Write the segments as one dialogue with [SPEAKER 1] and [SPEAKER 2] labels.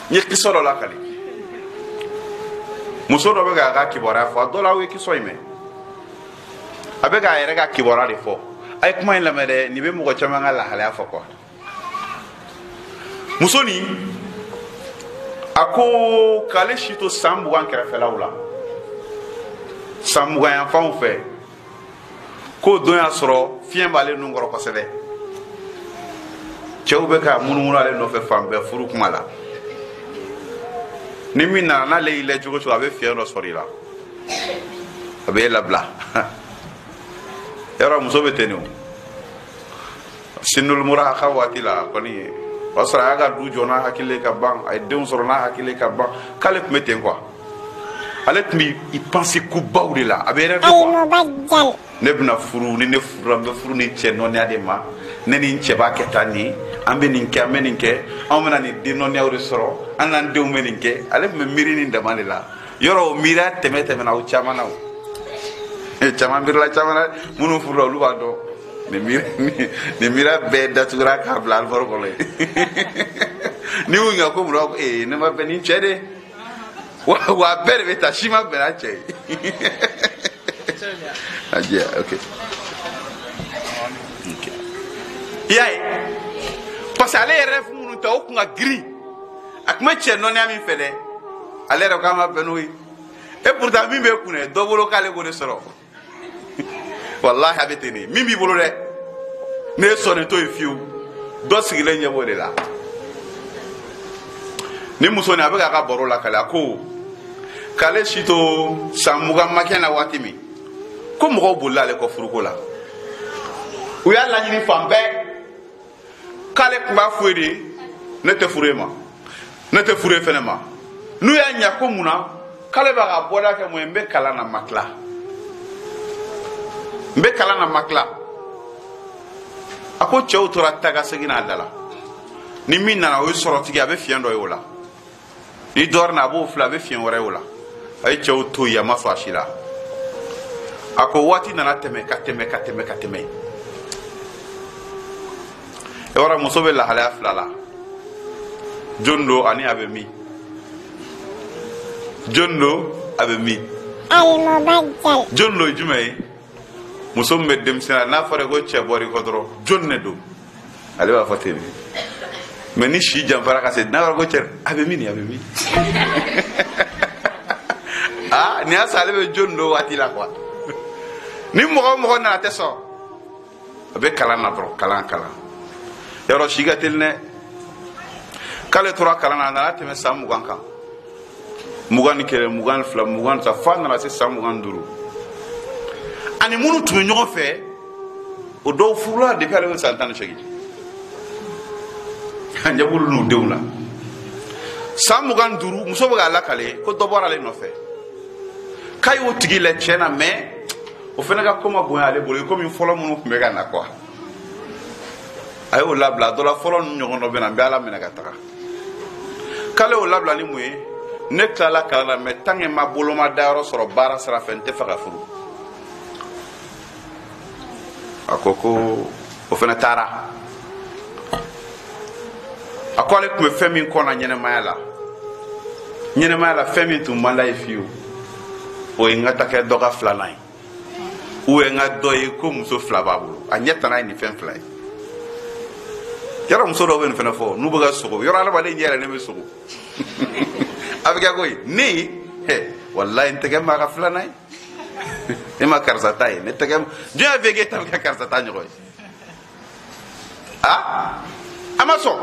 [SPEAKER 1] Ni kiso dɔ la kali muso dɔ bɛ k'a ka kibaruya fɔ a dɔ la o ye kiso in mɛn a bɛ k'a yɛrɛ ka kibaruya de fɔ a ye kuma in lamɛn dɛ nin bɛ mɔgɔ caman ka lahalaya fɔ quoi muso nin a ko k'ale si to san 20 kɛrɛfɛlaw la san 20 yan fanw fɛ k'o don y'a sɔrɔ fiɲɛ b'ale nun kɔrɔ kosɛbɛ cɛw bɛ ka munumunu ale nɔfɛ fan bɛɛ furu kuma la ni min nana n'ale y'i lajɛ cogo o cogo a bɛ fiɲɛ dɔ sɔrɔ i la a bɛ e labila yɔrɔ muso bɛ ten de o sinulumura a ka waati la kɔni o y'a sɔrɔ a y'a ka du jɔ n'a hakili ka ban a ye denw sɔrɔ n'a hakili ka ban k'ale tun bɛ ten quoi ale tun b'i panse kobaw de la a bɛ yɛrɛ de quoi ne bɛna furu ni ne furula n bɛ furu ni cɛ nɔniya de ma ne ni n cɛ b'a kɛ tan nin an bɛ nin kɛ an bɛ nin kɛ anw bɛna nin den nɔniyaw de sɔrɔ an n'an denw bɛ nin kɛ ale tun bɛ miiri nin dama de la yɔrɔ o miiriya tɛmɛna o caman na o caman miirila caman na minnu furula olu b'a dɔn nin miiriya bɛɛ datugura k'a bila alifaro kɔnɔ ye ni y'u ɲininka ko mun na ne ma bɛn ni cɛ de wa a bɛɛ de bɛ taa si ma bɛn n'a cɛ ye Ajia, okay. Yai. Parce que ale yɛrɛ minnu ta o kun ka girin a kun bɛ cɛ nɔniya min fɛ dɛ ale yɛrɛ k'an ma bɛn n'o ye et pourtant min b'e kun dɛ dɔ bolo k'ale k'o de sɔrɔ walahi a bɛ ten de min b'i bolo dɛ ne ye sɔnni to yen fiyewu dɔ sigilen ɲɛ b'o de la ni muso nin a bɛ k'a ka baro la kale a ko k'ale si to san 20 ma kɛ na waati min ko mɔgɔw bolila ale kɔ furuko la u y'a laɲini fan bɛɛ k'ale tun b'a fɔ e de ne tɛ furu e ma ne tɛ furu e fɛnɛ ma n'u y'a ɲɛ ko mun na k'ale b'a ka bɔda kɛ mun ye n bɛ kalan na ma tila n bɛ kalan na ma tila a ko cɛw tora ta ka segin n'a da la ni min nana o ye sɔrɔtigi a bɛ fiɲɛ dɔ ye o la ni dɔɔnin na a b'o filɛ a bɛ fiɲɛ wɛrɛ ye o la a ye cɛw to yen a ma sɔn a si la a ko waati nana tɛmɛ ka tɛmɛ e wara muso bɛ lahalaya fila la jɔn do ani a bɛ min jɔn do a bɛ min jɔn do jumɛn ye muso min bɛ denmisɛnninya n'a fɔra ko cɛ bɔra i kɔ dɔrɔn jɔn ne do ale b'a fɔ ten de mais ni si janfara ka se n'a fɔra ko cɛ a bɛ min nin a bɛ min ah nin y'a sɔrɔ ale bɛ jɔn do waati la quoi ni mɔgɔ o mɔgɔ nana tɛ sɔn a bɛ kalan na dɔrɔn kalan yɔrɔ si ka teli dɛ k'ale tora kalan na a nana tɛmɛ san 20 kan 21 22 23 f'a nana se san 25 ani minnu tun bɛ ɲɔgɔn fɛ o dɔw furula depuis ale bɛ san 18 a ɲɛ b'olu n'u denw la san 25 muso bɛ k'a lakale ko dɔ bɔra ale nɔfɛ k'a y'o tigi lajɛ tiɲɛ na mais o fana ka ko ma bonya ale bolo komi fɔlɔ minnu tun bɛ ka na quoi a y'o labila dɔ la fɔlɔ ninnu ɲɔgɔn dɔ bɛ na n bɛ ala minɛ ka taga k'ale y'o labila ni mun ye ne tilala kalan na mais tant que n ma boloma dayɔrɔ sɔrɔ baara sira fɛ n tɛ fɛ ka furu a ko o fana taara a ko ale tun bɛ fɛn min kɔnɔ ɲɛnɛmaya la fɛn min tun man d'a ye fiyewu o ye n ka taa kɛ dɔ ka filanan ye ou n ka dɔ ye ko muso fila b'a bolo a ɲɛ tana ye nin fɛn fila ye yɔrɔ muso dɔw bɛ nin fɛnɛ fɔ n'u bɛ ka sogo yɔrɔ adamaden ɲɛ yɛrɛ ne bɛ sogo a bɛ kɛ ko ye ne walayi n tɛgɛ ma ka filanan ye e ma karisa ta ye ne tɛgɛ diɲɛ bɛ k'e ta bɛ kɛ karisa ta ɲɔgɔn ye a ma sɔn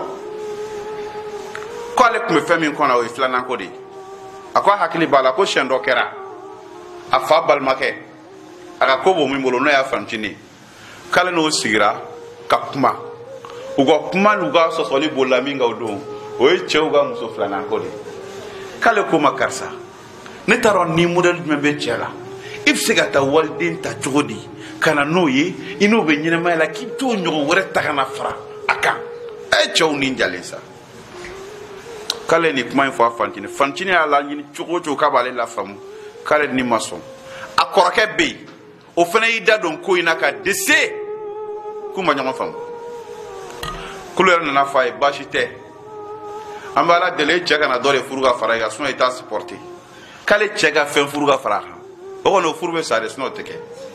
[SPEAKER 1] ko ale tun bɛ fɛn min kɔnɔ o ye filanan ko de ye a ko a hakili b'a la ko siɲɛ dɔ kɛra a fa balimakɛ a ka ko b'o min bolo n'o y'a fancinin k'ale n'o sigira ka kuma u ka kuma n'u ka sɔsɔli bolila min kan o don o ye cɛw ka muso filanan ko de k'ale ko ma karisa ne t'a dɔn ni modèle jumɛn bɛ cɛ la i bɛ se ka taa waliden ta cogo di ka na n'o ye i n'o bɛ ɲɛnamaya la k'i bɛ t'o ɲɔgɔn wɛrɛ ta ka na fara a kan a ye cɛw ni jalen sa k'ale ni kuma in fɔ a fancinin y'a laɲini cogo o cogo k'a b'ale lafaamu k'ale ni ma sɔn a kɔrɔkɛ bɛ yen o fana y'i da don ko in na ka dɛsɛ k'u ma ɲɔgɔn faamu kulu yɛrɛ nana fɔ a ye baasi tɛ an b'a la deli cɛ kana dɔ de furu ka fara i kan sinon i t'a supporter k'ale cɛ ka fɛn furu ka fara a kan o kɔni o furu bɛ sa de sinon o tɛ kɛ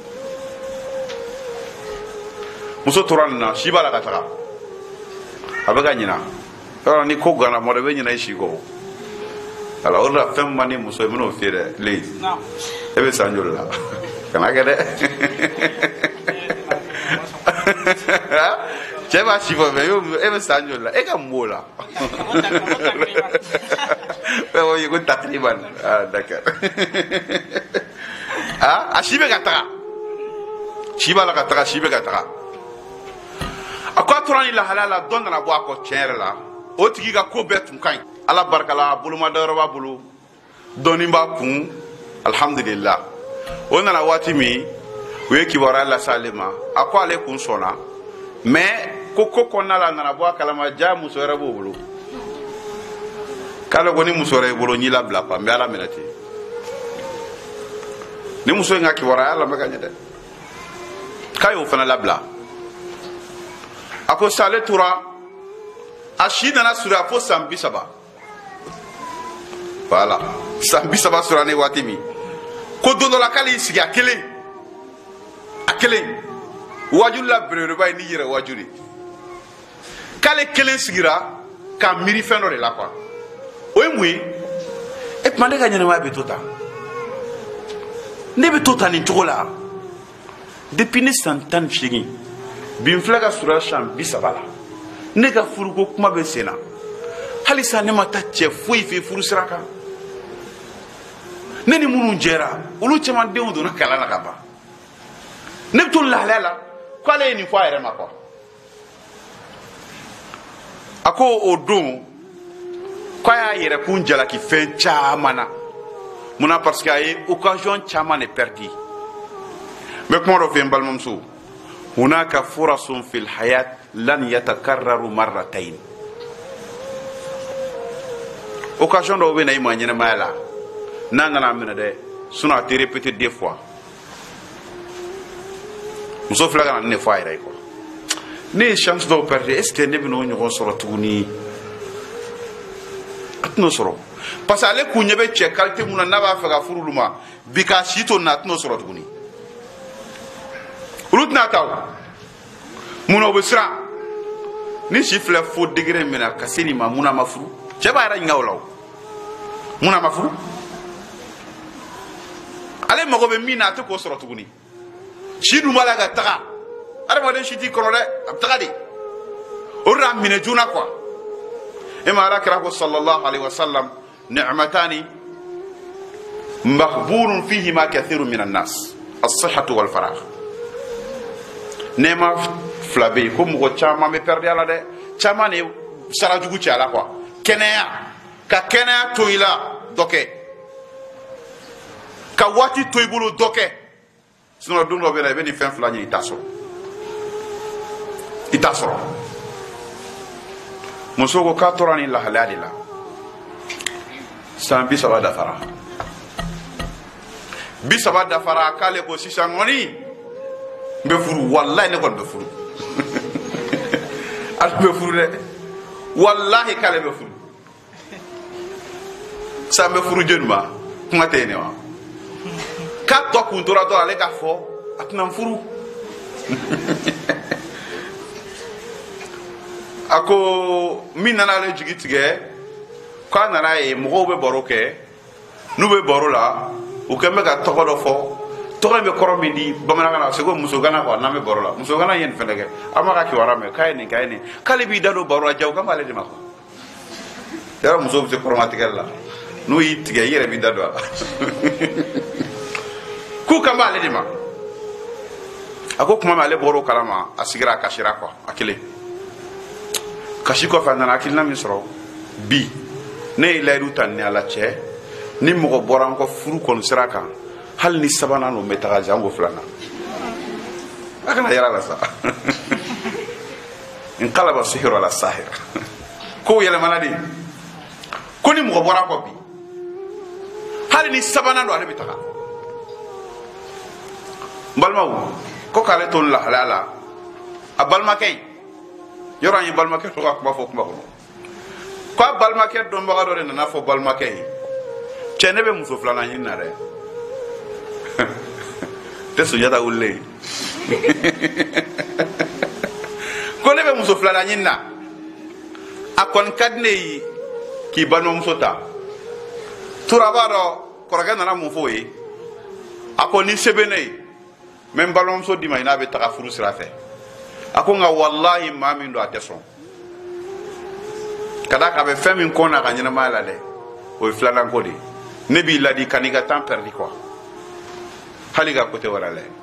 [SPEAKER 1] muso tora nin na si b'a la ka taga a bɛ ka ɲina yɔrɔ ni ko ganna mɔdɔ bɛ ɲina i si kɔ ala o de la fɛn man di muso ye n bɛn'o f'i ye dɛ le e bɛ san joli la kana kɛ dɛ cɛ b'a si fɔ mɛ e bɛ san joli la e ka mun b'o la o ye ko takriban d'accord a si bɛ ka taga si b'a la ka taga si bɛ ka taga a ko a tora ni lahalaya la dɔ nana bɔ a kɔ tiɲɛ yɛrɛ la o tigi ka ko bɛɛ tun ka ɲi ala barika la bolomadayɔrɔ b'a bolo dɔɔni b'a kun alhamdulillah o nana waati min u ye kibaruya lase ale ma a ko ale kun sɔnna mais ko kɔnɔna la a nana bɔ a kalama ja muso wɛrɛ b'o bolo k'ale ko ni muso wɛrɛ y'i bolo n y'i labila quoi n bɛ ala minɛ ten ni muso in ka kibaruya lamɛn ka ɲɛ dɛ k'a y'o fana labila a ko sa ale tora a si nana surunya fo san 30 voilà san 30 sɔrɔ ne waati min ko don dɔ la k'ale y'i sigi a kelen wajulu la belebeleba ye n'i yɛrɛ wajulu k'ale kelen sigira k'a miiri fɛn dɔ de la quoi o ye mun ye e tuma ne ka ɲɛnɛmaya bɛ to tan ne bɛ to tan nin cogo la depuis ne san 18 bi n filɛ ka surunya san 30 la ne ka furuko kuma bɛ sen na halisa ne ma taa cɛ foyi fɛ furu sira kan ne ni minnu jɛra olu caman denw donna kalan na ka ban ne bɛ to lahalaya la k'ale ye nin fɔ a yɛrɛ ma quoi a ko o don k'a y'a yɛrɛ kun jalaki fɛn caman na munna parce que a ye occasion caman de perdu n bɛ kuma dɔ fɛ n balimamuso hunaka furasun fil hayat lan yatakarraru marratayn occasion dɔw bɛ na i ma ɲɛnɛmaya la n'a nana minɛ dɛ sinon a tɛ répéter 2 fois muso filɛ ka na ne fɔ a yɛrɛ ye quoi ne ye chance dɔw perdre est ce que ne bɛna o ɲɔgɔn sɔrɔ tuguni a tɛn'o sɔrɔ parce que ale kun ɲɛ bɛ cɛ qualité mun na n'a b'a fɛ ka furu olu ma bi k'a si to nin na a tɛn'o sɔrɔ tuguni olu tɛna ta o munna o bɛ siran ni si filɛ fo degré min na ka se nin ma munna a ma furu cɛ b'a yɛrɛ ɲininka o la o munna a ma furu ale mago bɛ min na a tɛ k'o sɔrɔ tuguni si dun b'a la ka taga adamaden si t'i kɔrɔ dɛ a bɛ taga de o de la minɛ joona quoi e ma ala kira ko sallallahu alaihi wasallam ni'matani maghbunun fihima kathirun minan nas as-sihhatu wal faragh nɛɛma fila bɛ yen ko mɔgɔ caman bɛ perdre a la dɛ caman de sara jugu cɛ a la quoi kɛnɛya ka kɛnɛya to i la dɔ kɛ ka waati to i bolo dɔ kɛ sinon don dɔ bɛ na i bɛ nin fɛn fila ɲini i t'a sɔrɔ muso ko k'a tora nin lahalaya de la san 30 dafara 30 dafara k'ale ko sisan kɔni n bɛ furu walahi ne kɔni bɛ furu ale bɛ furu dɛ walahi k'ale bɛ furu sisan n bɛ furu jɔnni ma kuma tɛ yen de wa k'a tɔ kun tora dɔrɔn ale k'a fɔ a tɛna n furu a ko min nana ale jigi tigɛ k'a nana ye mɔgɔw bɛ baro kɛ n'u bɛ baro la u kɛn bɛ ka tɔgɔ dɔ fɔ tɔgɔ in bɛ kɔrɔ min di bamanankan na c'est que musogana quoi n'an bɛ baro la musogana ye nin fɛnɛ kɛ an b'a ka kibaruya mɛn k'a ye nin k'a ye nin k'ale b'i da don baro la jago kan b'ale de ma quoi yɔrɔ musow bɛ se kɔrɔmatigɛli la n'u y'i tigɛ i yɛrɛ b'i da don a la k'u kan b'ale de ma a ko tuma min ale bɔra o kalama a sigira a kasira quoi a kelen kasi kɔfɛ a nana hakilina min sɔrɔ bi ne ye layidu ta ni ala cɛ ni mɔgɔ bɔra an kɔ furu kɔni sira kan hali ni sabanan n'o bɛ taga jango filanan a kana yala la sa nqalaba sihiru ala sahir ko yɛlɛmana de ko ni mɔgɔ bɔra kɔ bi hali ni sabanan don ale bɛ taga n balimaw ko k'ale to lahalaya la a balimakɛ yɔrɔ an ye balimakɛ to ka kuma fɔ kuma kɔnɔ ko balmakɛ dɔnbaga dɔ de nana fɔ balimakɛ ye cɛ ne bɛ muso filanan ɲini na dɛ tɛ Sunjata wulilen ko ne bɛ muso filanan ɲini na a kɔni ka di ne ye k'i balimamuso ta turaba dɔ kɔrɔkɛ nana mun fɔ o ye a ko ni se bɛ ne ye n bɛ n balimamuso d'i ma i n'a bɛ taga furu sira fɛ a ko nka walahi maa min don a tɛ sɔn ka d'a kan a bɛ fɛn min kɔn na a ka ɲɛnamaya la dɛ o ye filanan ko de ye ne b'i ladi ka n'i ka temps perdu quoi hali ka côté wɛrɛ lajɛ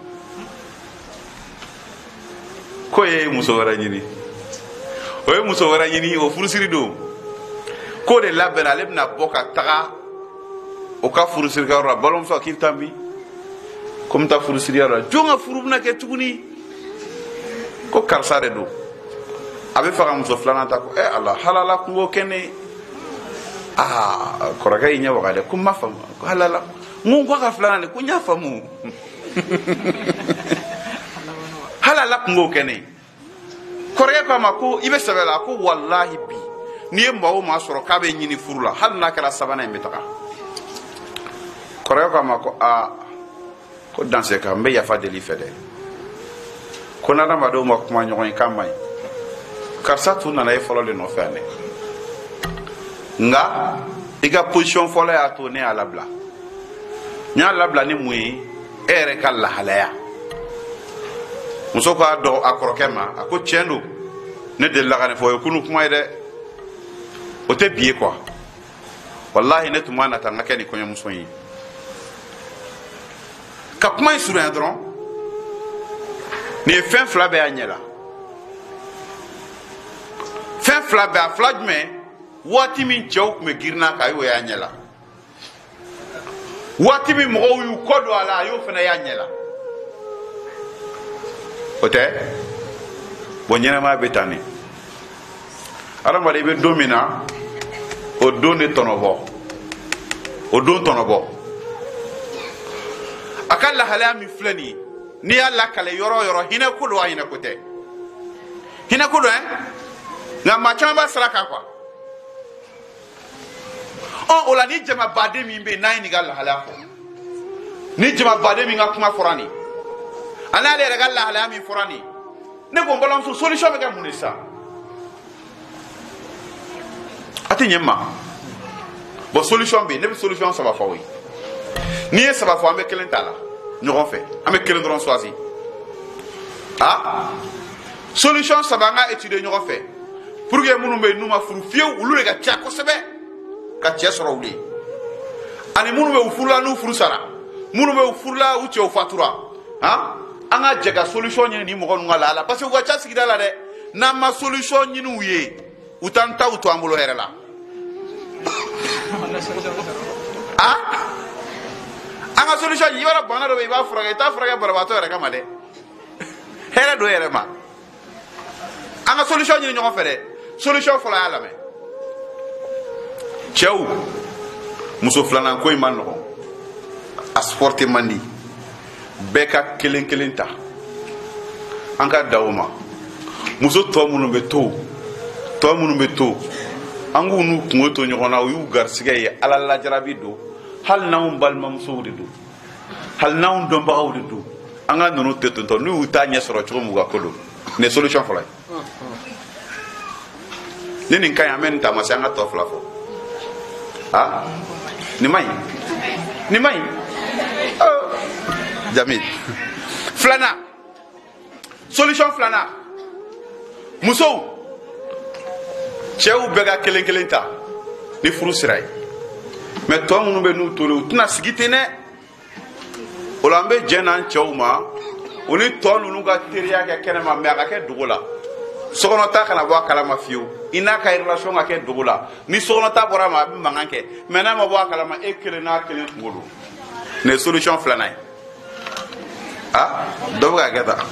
[SPEAKER 1] ko ye muso wɛrɛ ɲini o ye muso wɛrɛ ɲini o furusiri don ko de labɛnna ale bɛna bɔ ka taga o ka furusirikɛyɔrɔ la balimamuso k'i bɛ taa min ko n bɛ taa furusiriyɔrɔ la jɔn ka furu bɛna kɛ tuguni ko karisa de don a bɛ fɛ ka muso filanan ta ko ala halala kungo kɛnɛ kɔrɔkɛ y'i ɲɛ waga dɛ ko n ma faamu ko halala n ko ka filanan de ko n y'a faamu halala kungo kɛnɛ kɔrɔkɛ ko a ma ko i bɛ sɛbɛ la ko walahi bi n'i ye maa o maa sɔrɔ k'a bɛ ɲini furu la hali n'a kɛra sabanan in bɛ taga kɔrɔkɛ ko a ma ko ko danse kan n bɛ yafa deli fɛ dɛ ko n'adamadenw ma kuma ɲɔgɔn ye k'a ma ɲi karisa tun nana e fɔlɔ de nɔfɛ yan dɛ nka i ka position fɔlɔ y'a to ne y'a labila n y'a labila ni mun ye e yɛrɛ ka lahalaya muso k'a dɔn a kɔrɔkɛ ma a ko tiɲɛ don ne delila ka nin fɔ o ye kunu kuma ye dɛ o tɛ bi ye quoi walahi ne tun b'a nata n ka kɛ nin kɔɲɔmuso ye ka kuma in surunya dɔrɔn nin ye fɛn fila bɛɛ y'a ɲɛ la fɛn fila bɛɛ a fila jumɛn waati min cɛw tun bɛ girinna kan a y'o y'a ɲɛ la waati min mɔgɔw y'u kɔ don a la a y'o fana y'a ɲɛ la o tɛ bon ɲɛnamaya bɛ tan ne adamaden i bɛ don min na o don de tɔnɔbɔ o don tɔnɔbɔ a ka lahalaya min filɛ nin ye n'i y'a lakale yɔrɔ o yɔrɔ hinɛ ko don a hinɛ ko tɛ hinɛ ko don nka maa caman b'a sira kan quoi o la ni jama baden min bɛ yen n'a ye nin ka lahalaya fɔ ni jama baden min ka kuma fɔra nin ani ale yɛrɛ ka lahalaya min fɔra nin ne ko n balimamuso solution bɛ kɛ mun de sa a tɛ ɲɛ n ma bon solution bɛ yen ne bɛ solution saba fɔ aw ye n'i ye saba fɔ an bɛ kelen t'a la ɲɔgɔn fɛ an bɛ kelen dɔrɔn choisir solution saba an ka étudier ɲɔgɔn fɛ pour que minnu bɛ yen n'u ma furu fiyewu olu de ka ca kosɛbɛ ka cɛ sɔrɔ olu ye ani minnu bɛ u furula n'u furu sara minnu bɛ u furula u cɛw fatura an ka jɛ ka solution ɲini nin mɔgɔ ninnu ka lahala parce que u ka ca sigida la dɛ n'an ma solution ɲini u ye u t'an ta u to an bolo yɛrɛ la an ka solution i b'a dɔn bana dɔ bɛ yen i b'a furakɛ i t'a furakɛ banabaatɔ yɛrɛ kama dɛ hɛrɛ don yɛrɛ ma an ka solution ɲini ɲɔgɔn fɛ dɛ solution fɔlɔ y'a lamɛn cɛw muso filanan ko in ma nɔgɔn a supporter man di bɛɛ ka kelen kelen ta an ka da o ma muso tɔ minnu bɛ to an k'u n'u kungo to ɲɔgɔn na o y'u garisɛgɛ ye ala lajarabi don hali n'anw balimamusow de don hali n'anw dɔnbagaw de don an ka ninnu tɛ tontɔ n'u y'u t'a ɲɛ sɔrɔ cogo min u ka ko don nin ye solution fɔlɔ ye ni nin ka ɲi an bɛ nin taama se an ka tɔ fila fɔ nin ma ɲi Jamil filanan solution filanan musow cɛw bɛɛ ka kelen kelen ta ni furu sira ye mais tɔ minnu bɛ n'u tole u tɛna sigi ten dɛ o la an bɛ jɛn n'an cɛw ma o ni tɔ ninnu ka teriya kɛ kɛnɛma mais a ka kɛ dogo la sokɔnɔta kana bɔ a kalama fiyewu i n'a ka relation ka kɛ dogo la ni sokɔnɔta bɔra a ma a bɛ mankan kɛ mais n'a ma bɔ a kalama e kelen n'a kelen kungo don nin ye solution filanan ye dɔ bɛ ka kɛ tan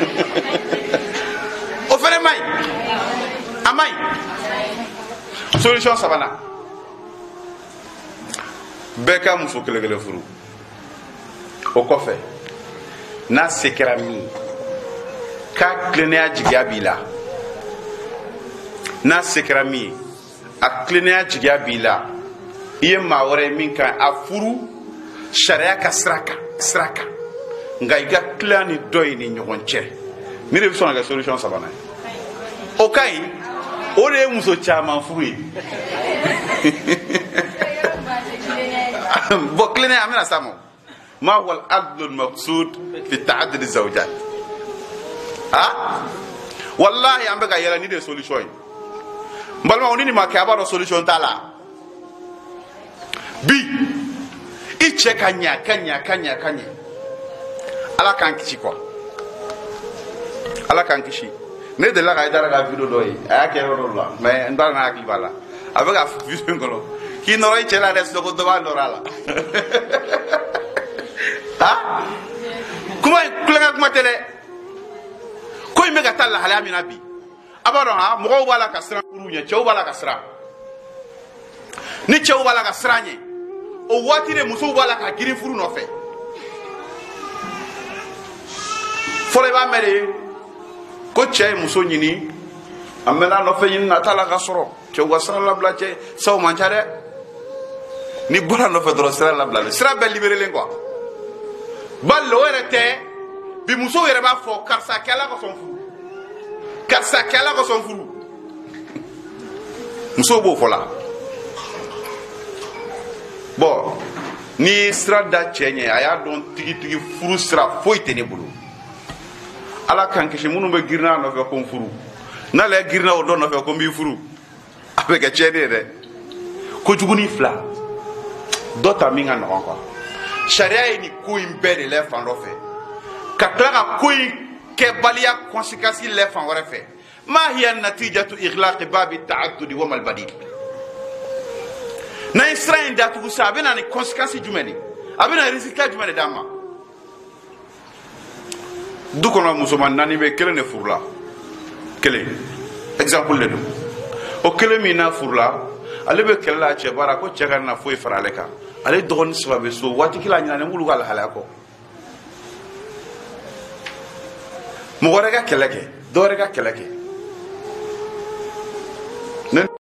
[SPEAKER 1] o fana man ɲi a man ɲi solution sabanan bɛɛ ka muso kelen kelen furu o kɔfɛ n'a se kɛra min ye k'a tilennenya jigiya b'i la n'a se kɛra min ye a kilennenya jigiya b'i la i ye maa wɛrɛ min kan a furu sariya ka sira kan nka i ka tila ni dɔ ye ni ɲɔgɔn cɛ ni de bɛ sɔn ka kɛ solution sabanan ye o ka ɲi o de ye muso caman furu ye bon kilennenya an bɛna s'a ma ما هو العدل المقصود في تعدد الزوجات والله an bɛ ka yɛlɛ ni de solution ye n balima ni ma kɛ a b'a dɔn solution t'a la bi i cɛ ka ɲɛ ala k'an kisi quoi ala k'an kisi ne delila ka Haidara ka video dɔ ye a y'a kɛ yɔrɔ dɔ la mais n t'a dɔn n'a hakili b'a la a bɛ ka video in kɔnɔ k'i nɔrɔ i cɛ la dɛ sinon ko dɔ b'a nɔrɔ a la kuma kulonkɛ kuma tɛ dɛ ko in bɛ ka taa lahalaya min na bi a b'a dɔn mɔgɔw b'a la ka siran furu ɲɛ cɛw b'a la ka siran ni cɛw b'a la ka siran ɲɛ o waati de musow b'a la ka girin furu nɔfɛ fɔlɔ i b'a mɛn de ko cɛ ye muso ɲini a mɛnna nɔfɛ ɲini na t'a la ka sɔrɔ cɛw ka sira labila cɛ saw man ca dɛ ni bɔra nɔfɛ dɔrɔn sira labilalen sira bɛɛ libérelen quoi bal o yɛrɛ tɛ bi musow yɛrɛ b'a fɔ karisa kɛ ala ka sɔn furu karisa kɛ ala ka sɔn furu musow b'o fɔ la bon ni sira da cɛ ɲɛ a y'a dɔn tigitigi furu sira foyi tɛ ne bolo ala k'an kisi minnu bɛ girinna a nɔfɛ ko n furu n'ale ye girinna o dɔ nɔfɛ ko n b'i furu a bɛ kɛ tiɲɛni ye dɛ kojuguni fila dɔ ta min ka nɔgɔn quoi sariya ye nin ko in bɛɛ de lɛ fan dɔ fɛ ka tila ka ko in kɛbaliya conséquence lɛ fan wɛrɛ fɛ ma hiya natijatu ighlaqi babi ta'addudi wa malbadi n'a ye sira in datugu sa a bɛ na ni conséquence jumɛn de a bɛ na résultat jumɛn de d'an ma du kɔnɔ musoman naani bɛ kelen de furula kelen exemple de don o kelen min n'a furula ale bɛ kɛlɛ la a cɛ baara ko cɛ ka na foyi fara ale kan ale dɔgɔnin saba bɛ so waati kelen a ɲinɛnen b'olu ka lahalaya kɔ mɔgɔ wɛrɛ ka kɛlɛ kɛ dɔ wɛrɛ ka kɛlɛ kɛ